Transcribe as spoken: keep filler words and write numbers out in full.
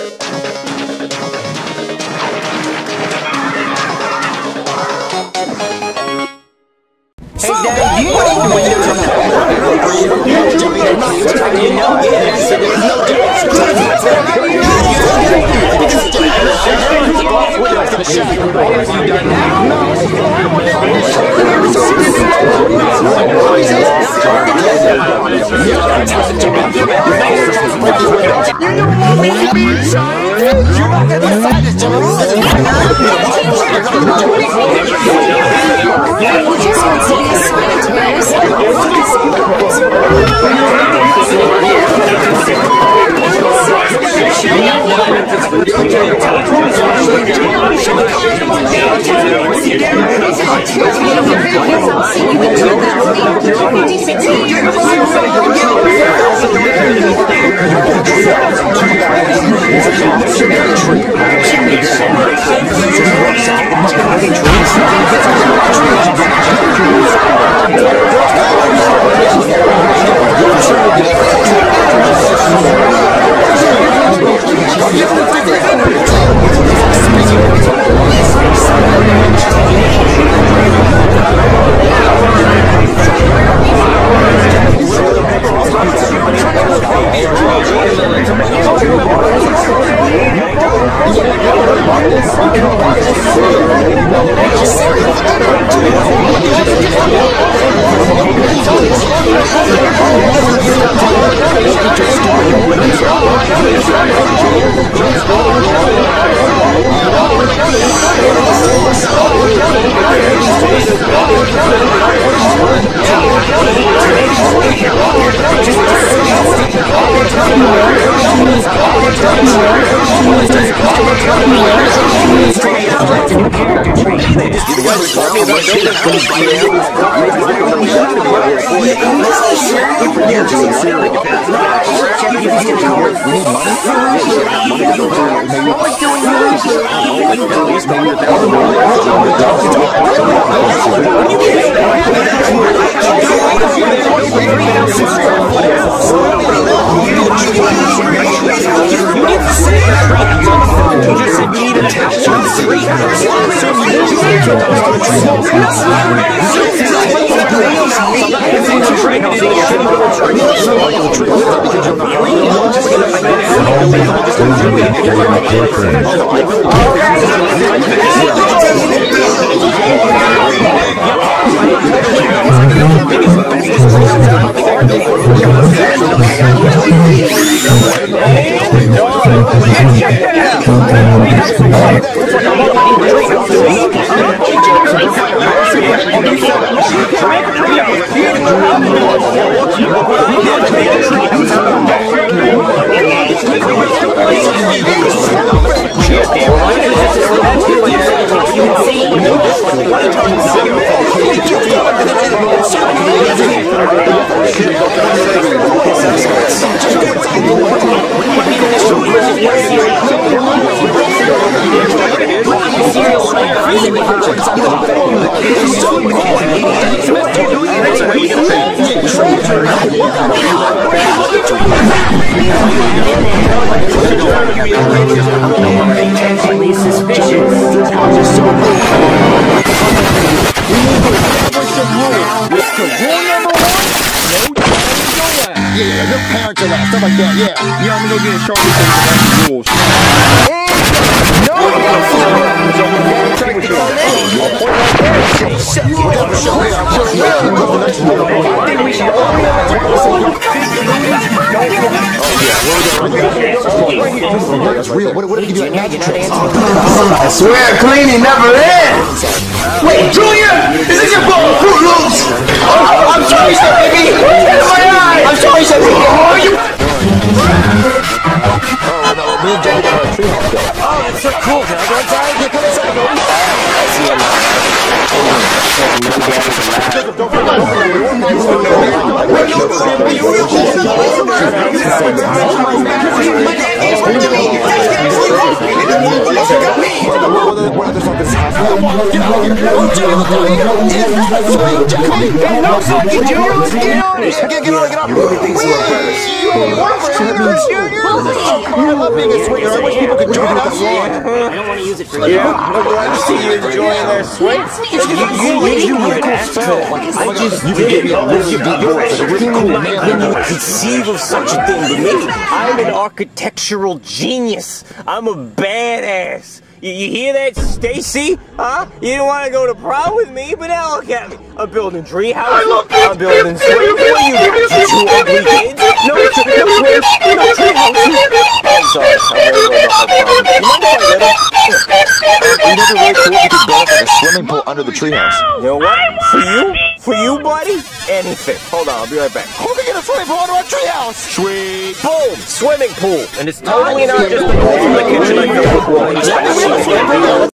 I swear cleaning never ends! Wait, Junior! Is this your ball of Fruit Loops? Oh, I'm sorry, sir, baby! Get in my eye! I'm sorry, sir, baby! How are you? Oh, that's so cool! Can I go inside? Can I come inside? I see a lot. What other something's happening? Come on, get out here. Oh, Junior, look out here. It's sweet, Jackie. Hey, no sucking, Junior. Let's get on it. Get, get on, get on. Everything's so Oh, come on, I love being a swinger. I wish people could join us. I don't want to use it for you. Yeah, I'm glad to see you enjoying that swing. You, you, you, you were an asshole. I just you did it. You're really cool, man. I didn't even conceive of such a thing to me. I'm an architectural genius. I'm a badass. You, you hear that, Stacy? Huh? You didn't want to go to prom with me, but now look at me. I'm building tree houses. I'm building swings. What are you, you two ugly kids? No, no swings, no tree houses. I'm sorry. I'm really going off the problem. You mind if I let him? We never really thought we could build like a swimming pool under the treehouse. You know what? For you? For you, buddy? Anything. Hold on, I'll be right back. Who can get a swimming pool under our treehouse? Sweet. Boom! Swimming pool. And it's totally not just the pool from the kitchen like the